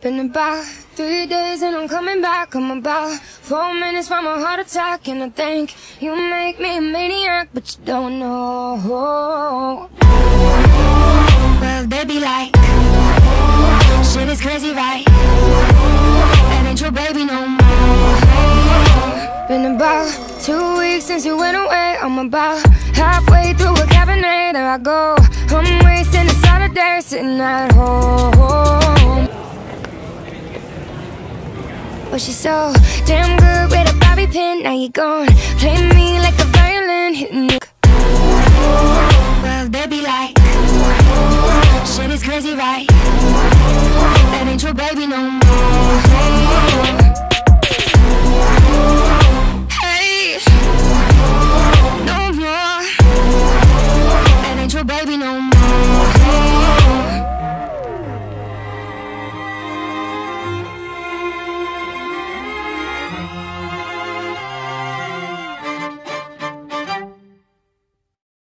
Been about 3 days and I'm coming back. I'm about 4 minutes from a heart attack, and I think you make me a maniac, but you don't know. Well, they be like, shit is crazy, right? That ain't your baby no more. Been about 2 weeks since you went away. I'm about halfway through a cabinet. There I go, I'm wasting a Saturday sitting at home. But she's so damn good with a bobby pin. Now you gon' play me like a violin, hitting it. Well, they be like, shit is crazy, right?